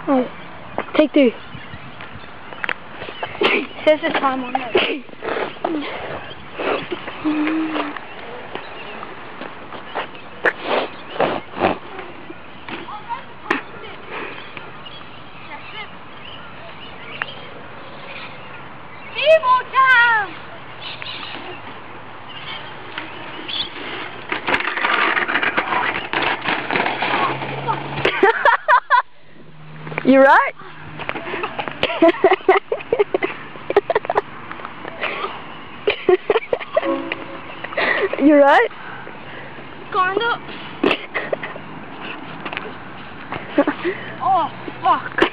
Oh. Take 2. Says the time on it. Evil time! You right? You right? Kinda. Oh, fuck.